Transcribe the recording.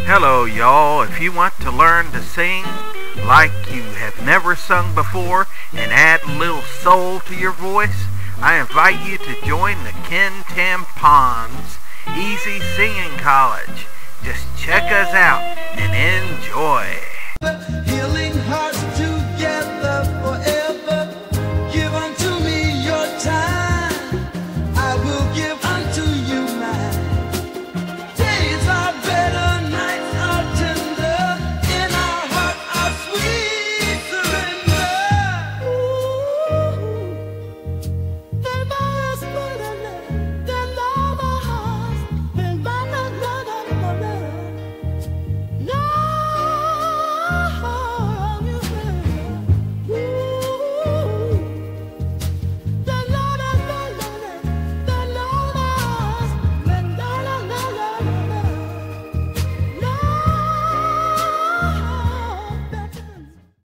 Hello y'all, if you want to learn to sing like you have never sung before and add a little soul to your voice, I invite you to join the Ken Tampon's Easy Singing College. Just check us out and enjoy.